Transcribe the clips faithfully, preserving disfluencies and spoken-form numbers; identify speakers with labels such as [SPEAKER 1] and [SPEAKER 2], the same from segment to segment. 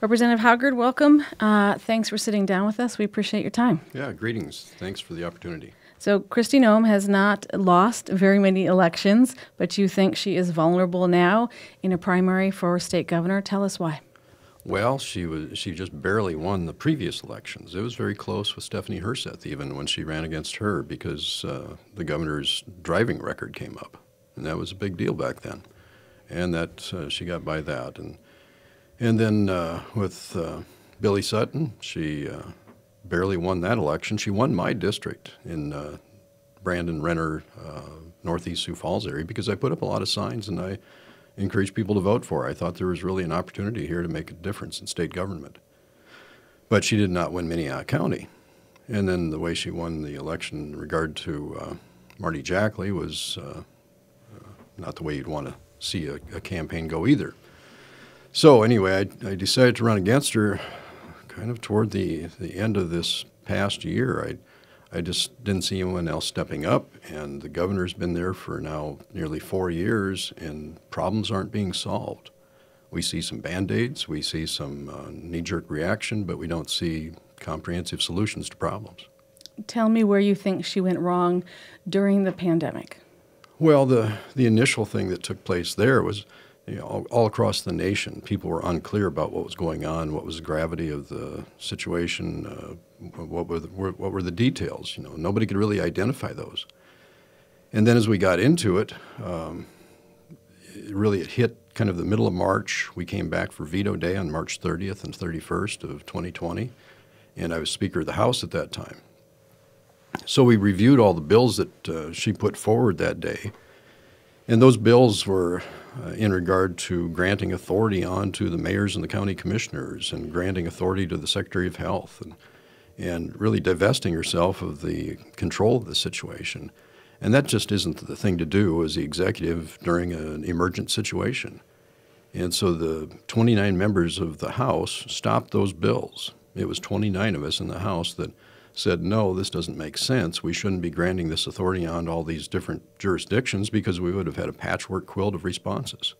[SPEAKER 1] Representative Haugaard, welcome. Uh, thanks for sitting down with us. We appreciate your time.
[SPEAKER 2] Yeah, greetings. Thanks for the opportunity.
[SPEAKER 1] So Kristi Noem has not lost very many elections, but you think she is vulnerable now in a primary for state governor. Tell us why.
[SPEAKER 2] Well, she was she just barely won the previous elections. It was very close with Stephanie Herseth even when she ran against her because uh, the governor's driving record came up, and that was a big deal back then. And that uh, she got by that, and and then uh, with uh, Billy Sutton, she uh, barely won that election. She won my district in uh, Brandon, Renner, uh, Northeast Sioux Falls area because I put up a lot of signs and I encouraged people to vote for her. I thought there was really an opportunity here to make a difference in state government. But she did not win Minnehaha County. And then the way she won the election in regard to uh, Marty Jackley was uh, uh, not the way you'd want to see a, a campaign go either. So anyway, I, I decided to run against her kind of toward the, the end of this past year. I I just didn't see anyone else stepping up, and the governor's been there for now nearly four years, and problems aren't being solved. We see some Band-Aids, we see some uh, knee-jerk reaction, but we don't see comprehensive solutions to problems.
[SPEAKER 1] Tell me where you think she went wrong during the pandemic.
[SPEAKER 2] Well, the, the initial thing that took place there was, you know, all, all across the nation, people were unclear about what was going on, what was the gravity of the situation, uh, what were the, what were the details. You know, nobody could really identify those. And then as we got into it, um, it really it hit kind of the middle of March. We came back for veto day on March thirtieth and thirty-first of twenty twenty, and I was Speaker of the House at that time. So we reviewed all the bills that uh, she put forward that day, and those bills were uh, in regard to granting authority on to the mayors and the county commissioners and granting authority to the Secretary of Health and, and really divesting herself of the control of the situation. And that just isn't the thing to do as the executive during an emergent situation. And so the twenty-nine members of the House stopped those bills. It was twenty-nine of us in the House that said, no, this doesn't make sense. We shouldn't be granting this authority on all these different jurisdictions because we would have had a patchwork quilt of responses.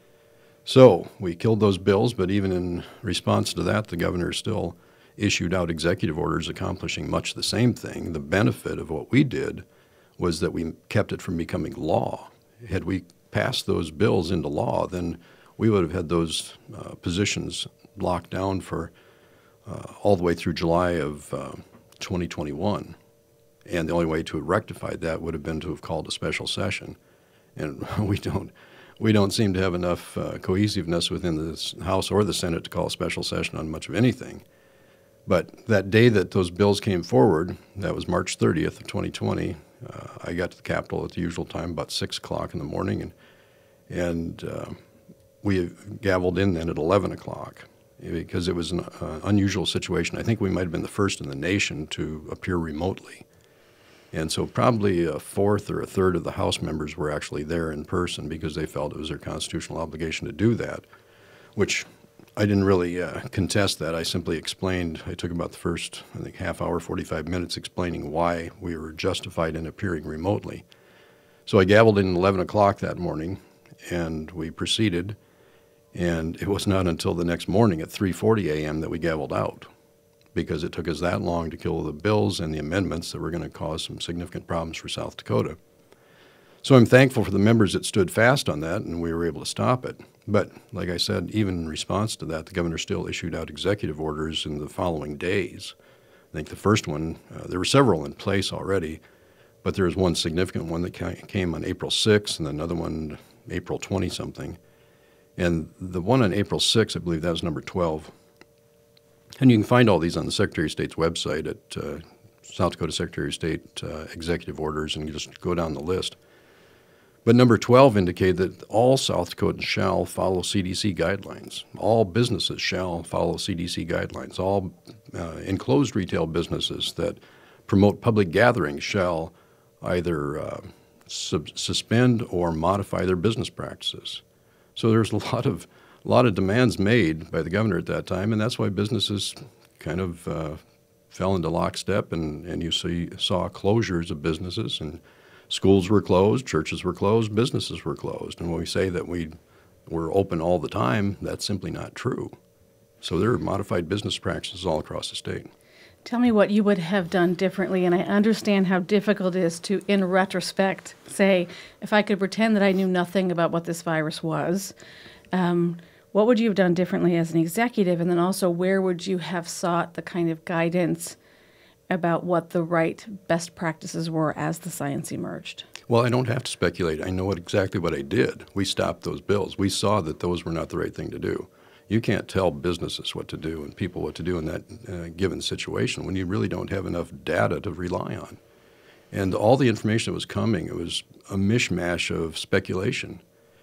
[SPEAKER 2] So we killed those bills, but even in response to that, the governor still issued out executive orders accomplishing much the same thing. The benefit of what we did was that we kept it from becoming law. Had we passed those bills into law, then we would have had those uh, positions locked down for uh, all the way through July of uh, twenty twenty-one. And the only way to have rectified that would have been to have called a special session. And we don't we don't seem to have enough uh, cohesiveness within the House or the Senate to call a special session on much of anything. But that day that those bills came forward, that was March thirtieth of twenty twenty, uh, I got to the Capitol at the usual time, about six o'clock in the morning, and, and uh, we gavelled in then at eleven o'clock. Because it was an uh, unusual situation. I think we might have been the first in the nation to appear remotely. And so probably a fourth or a third of the House members were actually there in person because they felt it was their constitutional obligation to do that, which I didn't really uh, contest that. I simply explained, I took about the first, I think, half hour, forty-five minutes explaining why we were justified in appearing remotely. So I gavelled in at eleven o'clock that morning, and we proceeded. And it was not until the next morning at three forty a m that we gavelled out because it took us that long to kill the bills and the amendments that were going to cause some significant problems for South Dakota. So I'm thankful for the members that stood fast on that, and we were able to stop it. But like I said, even in response to that, the governor still issued out executive orders in the following days. I think the first one, uh, there were several in place already, but there was one significant one that came on April sixth and another one April twenty-something. And the one on April sixth, I believe that was number twelve. And you can find all these on the Secretary of State's website at uh, South Dakota Secretary of State uh, Executive Orders, and you just go down the list. But number twelve indicated that all South Dakotans shall follow C D C guidelines. All businesses shall follow C D C guidelines. All uh, enclosed retail businesses that promote public gatherings shall either uh, sub- suspend or modify their business practices. So there's a lot of a lot of demands made by the governor at that time, and that's why businesses kind of uh, fell into lockstep, and, and you see, saw closures of businesses, and schools were closed, churches were closed, businesses were closed. And when we say that we were open all the time, that's simply not true. So there are modified business practices all across the state.
[SPEAKER 1] Tell me what you would have done differently, and I understand how difficult it is to, in retrospect, say, if I could pretend that I knew nothing about what this virus was, um, what would you have done differently as an executive, and then also where would you have sought the kind of guidance about what the right best practices were as the science emerged?
[SPEAKER 2] Well, I don't have to speculate. I know what, exactly what I did. We stopped those bills. We saw that those were not the right thing to do. You can't tell businesses what to do and people what to do in that uh, given situation when you really don't have enough data to rely on. And all the information that was coming, it was a mishmash of speculation.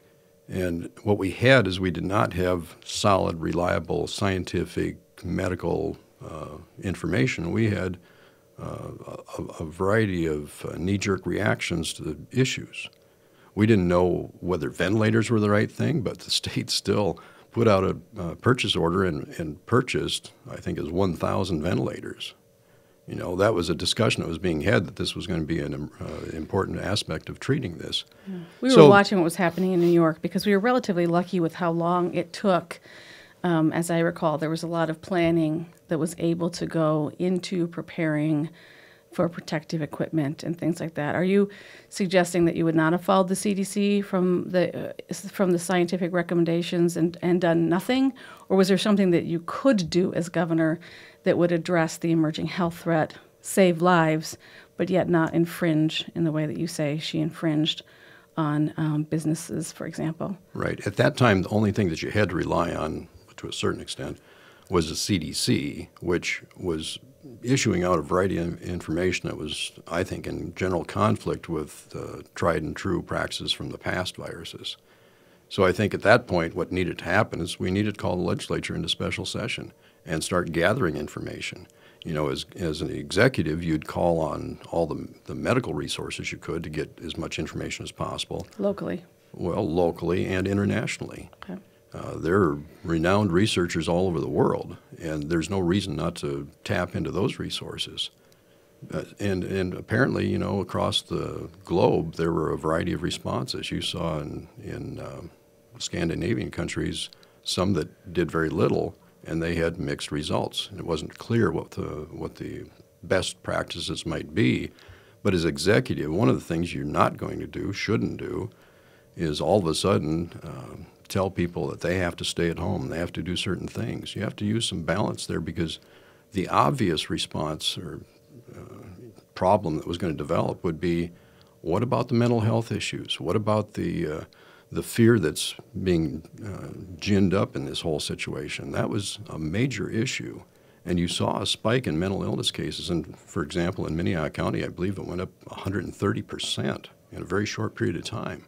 [SPEAKER 2] And what we had is we did not have solid, reliable, scientific, medical uh, information. We had uh, a, a variety of uh, knee-jerk reactions to the issues. We didn't know whether ventilators were the right thing, but the state still put out a uh, purchase order and, and purchased, I think it was one thousand ventilators. You know, that was a discussion that was being had that this was going to be an uh, important aspect of treating this.
[SPEAKER 1] Yeah. We
[SPEAKER 2] so,
[SPEAKER 1] were watching what was happening in New York because we were relatively lucky with how long it took. Um, as I recall, there was a lot of planning that was able to go into preparing for protective equipment and things like that. Are you suggesting that you would not have followed the C D C from the uh, from the scientific recommendations and, and done nothing? Or was there something that you could do as governor that would address the emerging health threat, save lives, but yet not infringe in the way that you say she infringed on um, businesses, for example?
[SPEAKER 2] Right. At that time, the only thing that you had to rely on, to a certain extent, was the C D C, which was issuing out a variety of information that was, I think, in general conflict with uh, tried and true practices from the past viruses. So I think at that point what needed to happen is we needed to call the legislature into special session and start gathering information. You know, as, as an executive, you'd call on all the, the medical resources you could to get as much information as possible.
[SPEAKER 1] Locally?
[SPEAKER 2] Well, locally and internationally.
[SPEAKER 1] Okay.
[SPEAKER 2] Uh, there are renowned researchers all over the world, and there's no reason not to tap into those resources. Uh, and, and apparently, you know, across the globe, there were a variety of responses. You saw in, in uh, Scandinavian countries some that did very little, and they had mixed results. And it wasn't clear what the, what the best practices might be. But as executive, one of the things you're not going to do, shouldn't do, is all of a sudden uh, tell people that they have to stay at home, they have to do certain things. You have to use some balance there because the obvious response or uh, problem that was going to develop would be, what about the mental health issues? What about the uh, the fear that's being uh, ginned up in this whole situation? That was a major issue. And you saw a spike in mental illness cases. And for example, in Minnehaha County, I believe it went up one hundred thirty percent in a very short period of time.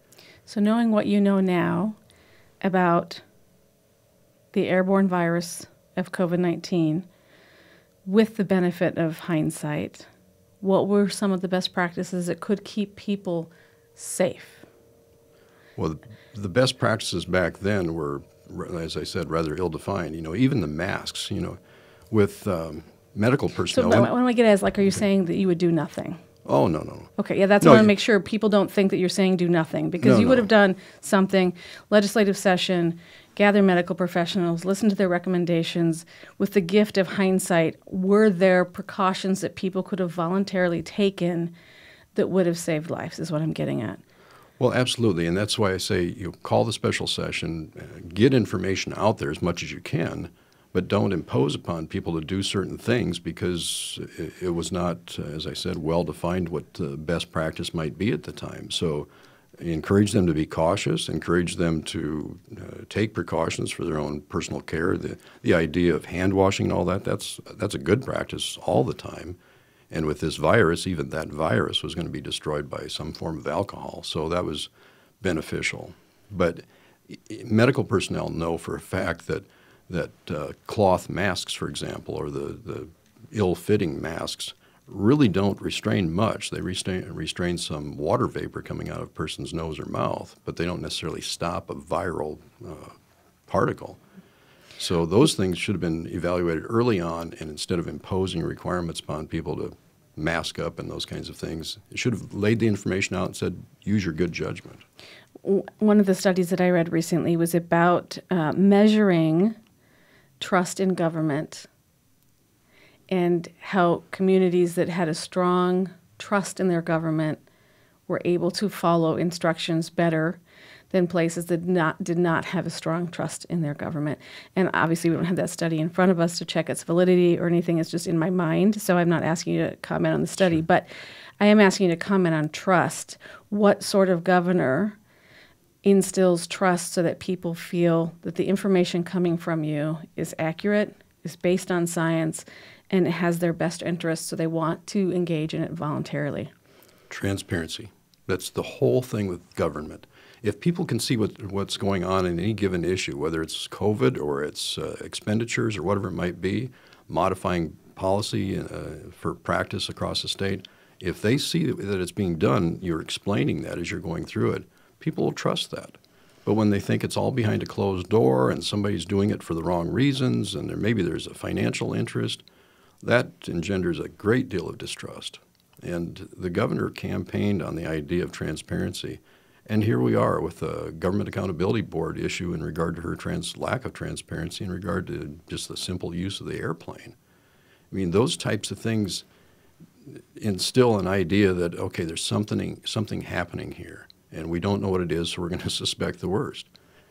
[SPEAKER 1] So knowing what you know now about the airborne virus of COVID nineteen, with the benefit of hindsight, what were some of the best practices that could keep people safe?
[SPEAKER 2] Well, the, the best practices back then were, as I said, rather ill-defined. You know, even the masks, you know, with um, medical personnel.
[SPEAKER 1] So what I want to get at is, like, are you saying that you would do nothing?
[SPEAKER 2] Oh, no, no.
[SPEAKER 1] Okay, yeah, that's
[SPEAKER 2] no,
[SPEAKER 1] what I want to make sure people don't think that you're saying do nothing, because
[SPEAKER 2] no,
[SPEAKER 1] you would
[SPEAKER 2] no.
[SPEAKER 1] have done something, legislative session, gather medical professionals, listen to their recommendations. With the gift of hindsight, were there precautions that people could have voluntarily taken that would have saved lives, is what I'm getting at.
[SPEAKER 2] Well, absolutely, and that's why I say you call the special session, uh, get information out there as much as you can, but don't impose upon people to do certain things because it, it was not, uh, as I said, well-defined what uh, best practice might be at the time. So encourage them to be cautious, encourage them to uh, take precautions for their own personal care. The, the idea of hand washing and all that, that's, that's a good practice all the time. And with this virus, even that virus was going to be destroyed by some form of alcohol. So that was beneficial. But medical personnel know for a fact that that uh, cloth masks, for example, or the, the ill-fitting masks, really don't restrain much. They restrain, restrain some water vapor coming out of a person's nose or mouth, but they don't necessarily stop a viral uh, particle. So those things should have been evaluated early on, and instead of imposing requirements upon people to mask up and those kinds of things, it should have laid the information out and said, use your good judgment.
[SPEAKER 1] One of the studies that I read recently was about uh, measuring trust in government and how communities that had a strong trust in their government were able to follow instructions better than places that not, did not have a strong trust in their government. And obviously we don't have that study in front of us to check its validity or anything. It's just in my mind. So I'm not asking you to comment on the study,
[SPEAKER 2] Sure.
[SPEAKER 1] but I am asking you to comment on trust. What sort of governor instills trust so that people feel that the information coming from you is accurate, is based on science, and it has their best interests, so they want to engage in it voluntarily?
[SPEAKER 2] Transparency. That's the whole thing with government. If people can see what, what's going on in any given issue, whether it's COVID or it's uh, expenditures or whatever it might be, modifying policy uh, for practice across the state, if they see that it's being done, you're explaining that as you're going through it, people will trust that. But when they think it's all behind a closed door and somebody's doing it for the wrong reasons and there, maybe there's a financial interest, that engenders a great deal of distrust. And the governor campaigned on the idea of transparency. And here we are with a Government Accountability Board issue in regard to her trans lack of transparency in regard to just the simple use of the airplane. I mean, those types of things instill an idea that, okay, there's something, something happening here, and we don't know what it is, so we're going to suspect the worst.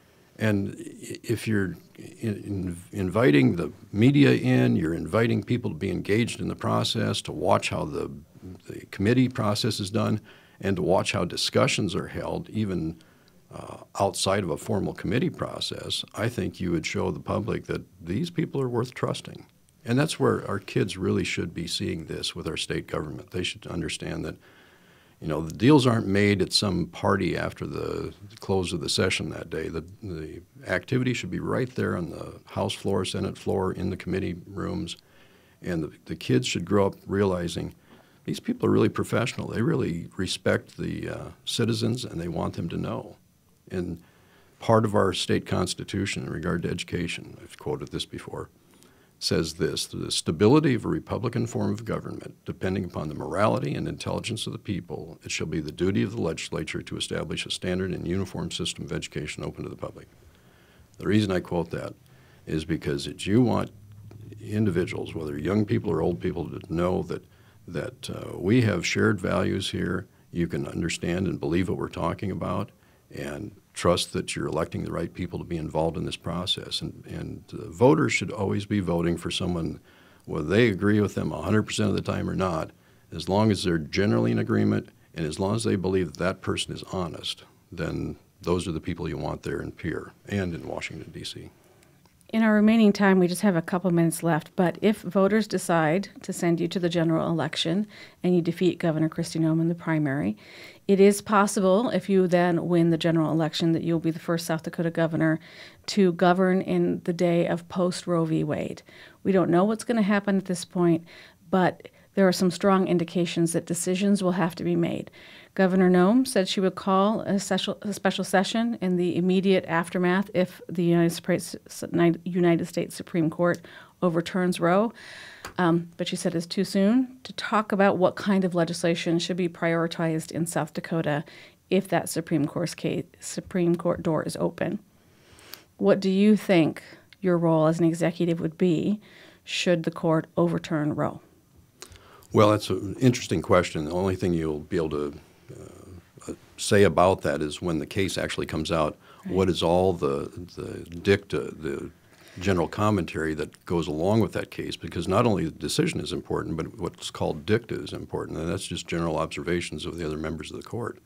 [SPEAKER 2] And if you're in, in, inviting the media in, you're inviting people to be engaged in the process, to watch how the, the committee process is done, and to watch how discussions are held, even uh, outside of a formal committee process, I think you would show the public that these people are worth trusting. And that's where our kids really should be seeing this with our state government. They should understand that, you know, the deals aren't made at some party after the close of the session that day. The, the activity should be right there on the House floor, Senate floor, in the committee rooms. And the, the kids should grow up realizing these people are really professional. They really respect the uh, citizens, and they want them to know. And part of our state constitution in regard to education, I've quoted this before, says this: the stability of a Republican form of government, depending upon the morality and intelligence of the people, it shall be the duty of the legislature to establish a standard and uniform system of education open to the public. The reason I quote that is because it's, you want individuals, whether young people or old people, to know that that uh, we have shared values here. You can understand and believe what we're talking about, and trust that you're electing the right people to be involved in this process. And, and uh, voters should always be voting for someone, whether they agree with them one hundred percent of the time or not, as long as they're generally in agreement and as long as they believe that that person is honest, then those are the people you want there in Pierre and in Washington, D C
[SPEAKER 1] In our remaining time, we just have a couple minutes left, but if voters decide to send you to the general election and you defeat Governor Kristi Noem in the primary, it is possible, if you then win the general election, that you'll be the first South Dakota governor to govern in the day of post-Roe v. Wade. We don't know what's going to happen at this point, but there are some strong indications that decisions will have to be made. Governor Noem said she would call a special, a special session in the immediate aftermath if the United, United States Supreme Court overturns Roe. Um, but she said it's too soon to talk about what kind of legislation should be prioritized in South Dakota if that Supreme Court case, Supreme Court door is open. What do you think your role as an executive would be should the court overturn Roe?
[SPEAKER 2] Well, that's an interesting question. The only thing you'll be able to uh, say about that is when the case actually comes out, right, what is all the, the dicta, the general commentary that goes along with that case, because not only the decision is important, but what's called dicta is important, and that's just general observations of the other members of the court.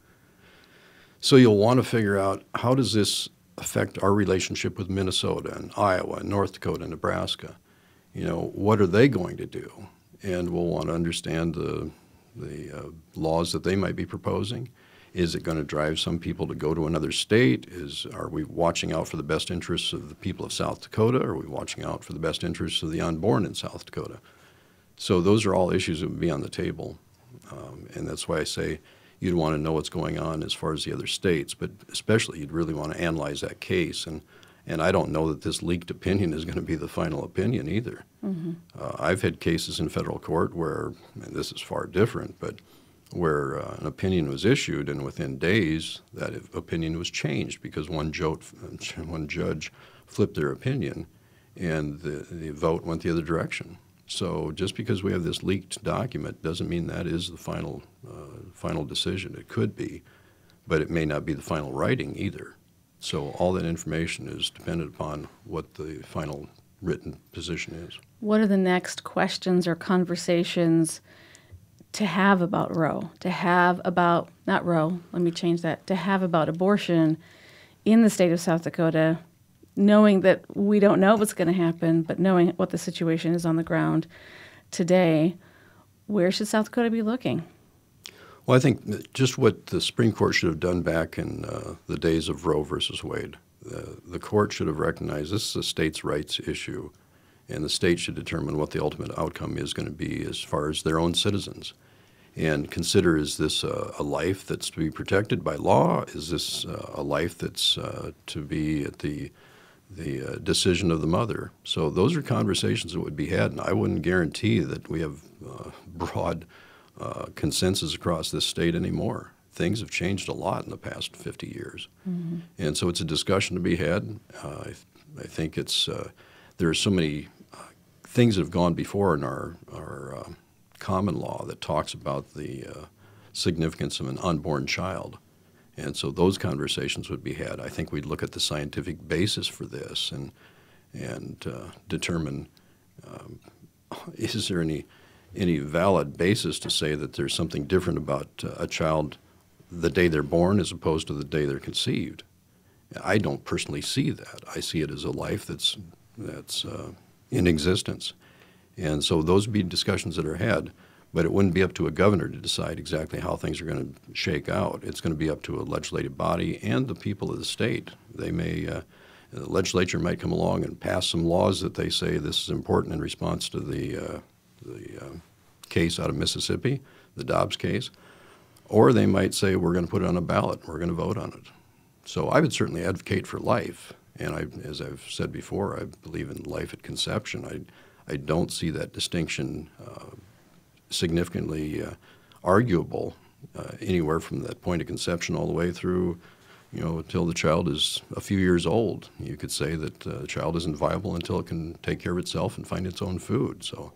[SPEAKER 2] So you'll want to figure out, how does this affect our relationship with Minnesota and Iowa and North Dakota and Nebraska? You know, what are they going to do? And we'll want to understand the, the uh, laws that they might be proposing. Is it going to drive some people to go to another state? Is, are we watching out for the best interests of the people of South Dakota? Are we watching out for the best interests of the unborn in South Dakota? So those are all issues that would be on the table. Um, and that's why I say you'd want to know what's going on as far as the other states, but especially you'd really want to analyze that case. And, and I don't know that this leaked opinion is going to be the final opinion either. Mm-hmm. uh, I've had cases in federal court where, and this is far different, but where uh, an opinion was issued, and within days that opinion was changed because one, jo- one judge flipped their opinion, and the, the vote went the other direction. So just because we have this leaked document doesn't mean that is the final, uh, final decision. It could be, but it may not be the final writing either. So all that information is dependent upon what the final written position is.
[SPEAKER 1] What are the next questions or conversations to have about Roe, to have about, not Roe, let me change that, to have about abortion in the state of South Dakota, knowing that we don't know what's going to happen, but knowing what the situation is on the ground today? Where should South Dakota be looking?
[SPEAKER 2] Well, I think just what the Supreme Court should have done back in uh, the days of Roe versus Wade. The, the court should have recognized this is a states' rights issue, and the state should determine what the ultimate outcome is going to be as far as their own citizens. And consider, is this a, a life that's to be protected by law? Is this uh, a life that's uh, to be at the the uh, decision of the mother? So those are conversations that would be had, and I wouldn't guarantee that we have uh, broad uh, consensus across this state anymore. Things have changed a lot in the past fifty years. Mm-hmm. And so it's a discussion to be had. Uh, I, I think it's, uh, there are so many uh, things that have gone before in our, our uh, common law that talks about the uh, significance of an unborn child. And so those conversations would be had. I think we'd look at the scientific basis for this and and uh, determine um, is there any any valid basis to say that there's something different about uh, a child the day they're born as opposed to the day they're conceived. I don't personally see that. I see it as a life that's that's uh, in existence. And so those would be discussions that are had. But it wouldn't be up to a governor to decide exactly how things are going to shake out. It's going to be up to a legislative body and the people of the state. They may, uh, the legislature might come along and pass some laws that they say this is important in response to the, uh, the uh, case out of Mississippi, the Dobbs case. Or they might say we're going to put it on a ballot, we're going to vote on it. So I would certainly advocate for life. And I, as I've said before, I believe in life at conception. I, I don't see that distinction uh, significantly uh, arguable uh, anywhere from that point of conception all the way through, you know, until the child is a few years old. You could say that uh, the child isn't viable until it can take care of itself and find its own food. So,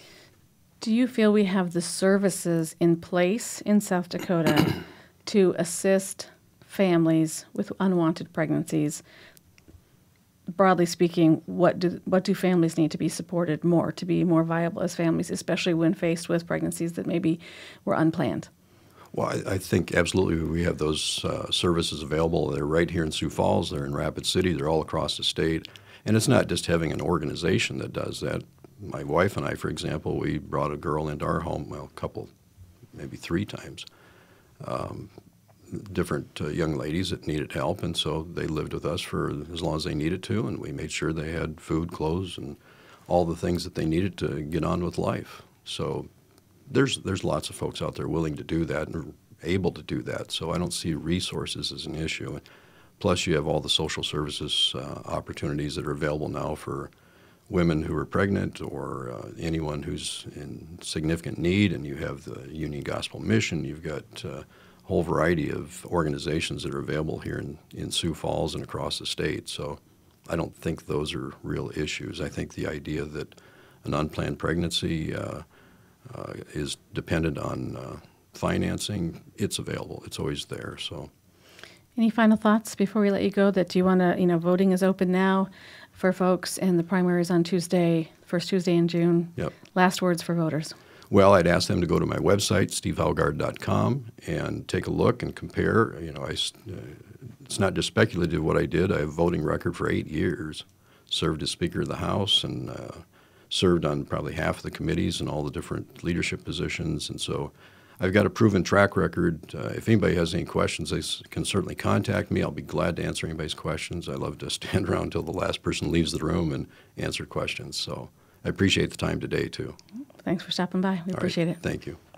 [SPEAKER 1] do you feel we have the services in place in South Dakota to assist families with unwanted pregnancies? Broadly speaking, what do what do families need to be supported more to be more viable as families, especially when faced with pregnancies that maybe were unplanned?
[SPEAKER 2] Well, I, I think absolutely we have those uh, services available. They're right here in Sioux Falls. They're in Rapid City. They're all across the state. And it's not just having an organization that does that. My wife and I, for example, we brought a girl into our home, well, a couple, maybe three times. Um, different uh, young ladies that needed help, and so they lived with us for as long as they needed to, and we made sure they had food, clothes, and all the things that they needed to get on with life. So there's there's lots of folks out there willing to do that and able to do that, so I don't see resources as an issue. Plus you have all the social services uh, opportunities that are available now for women who are pregnant or uh, anyone who's in significant need, and you have the Union Gospel Mission, you've got uh, whole variety of organizations that are available here in, in Sioux Falls and across the state. So I don't think those are real issues. I think the idea that an unplanned pregnancy uh, uh, is dependent on uh, financing, it's available. It's always there. So,
[SPEAKER 1] any final thoughts before we let you go? That do you want to, you know, voting is open now for folks, and the primary is on Tuesday, first Tuesday in June.
[SPEAKER 2] Yep.
[SPEAKER 1] Last words for voters.
[SPEAKER 2] Well, I'd ask them to go to my website, steve haugaard dot com, and take a look and compare. You know, I, uh, it's not just speculative what I did. I have a voting record for eight years, served as Speaker of the House, and uh, served on probably half of the committees and all the different leadership positions. And so I've got a proven track record. Uh, if anybody has any questions, they s- can certainly contact me. I'll be glad to answer anybody's questions. I love to stand around until the last person leaves the room and answer questions. So I appreciate the time today, too.
[SPEAKER 1] Thanks for stopping by. We
[SPEAKER 2] All
[SPEAKER 1] appreciate
[SPEAKER 2] right.
[SPEAKER 1] it.
[SPEAKER 2] Thank you.